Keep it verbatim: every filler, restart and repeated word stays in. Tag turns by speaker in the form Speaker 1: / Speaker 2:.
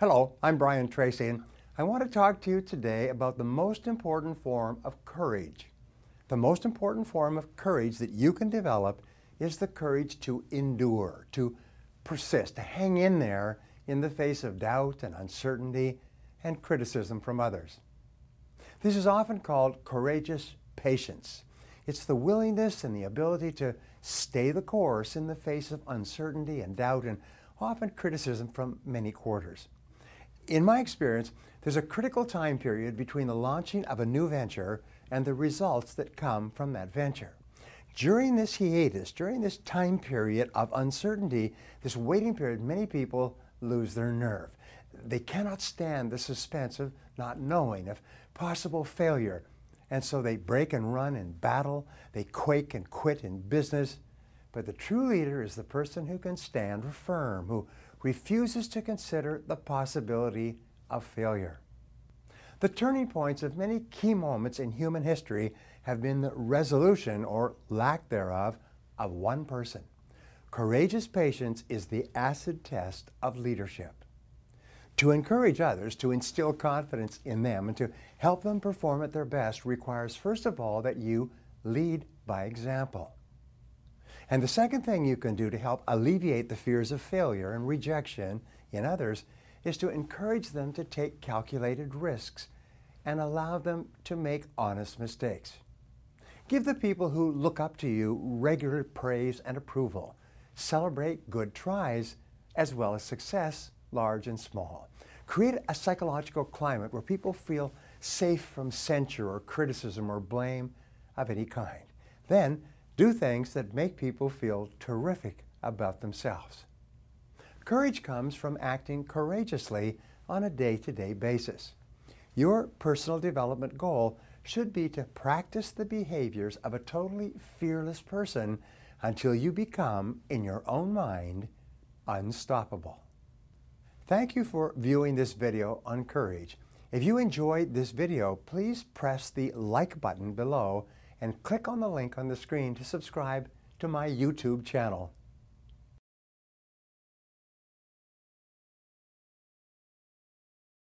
Speaker 1: Hello, I'm Brian Tracy, and I want to talk to you today about the most important form of courage. The most important form of courage that you can develop is the courage to endure, to persist, to hang in there in the face of doubt and uncertainty and criticism from others. This is often called courageous patience. It's the willingness and the ability to stay the course in the face of uncertainty and doubt and often criticism from many quarters. In my experience, there's a critical time period between the launching of a new venture and the results that come from that venture. During this hiatus, during this time period of uncertainty, this waiting period, many people lose their nerve. They cannot stand the suspense of not knowing, of possible failure. And so they break and run in battle, they quake and quit in business. But the true leader is the person who can stand firm, who refuses to consider the possibility of failure. The turning points of many key moments in human history have been the resolution, or lack thereof, of one person. Courageous patience is the acid test of leadership. To encourage others, to instill confidence in them, and to help them perform at their best requires, first of all, that you lead by example. And the second thing you can do to help alleviate the fears of failure and rejection in others is to encourage them to take calculated risks and allow them to make honest mistakes. Give the people who look up to you regular praise and approval. Celebrate good tries as well as success, large and small. Create a psychological climate where people feel safe from censure or criticism or blame of any kind. Then, do things that make people feel terrific about themselves. Courage comes from acting courageously on a day-to-day basis. Your personal development goal should be to practice the behaviors of a totally fearless person until you become, in your own mind, unstoppable. Thank you for viewing this video on courage. If you enjoyed this video, please press the like button below and click on the link on the screen to subscribe to my YouTube channel.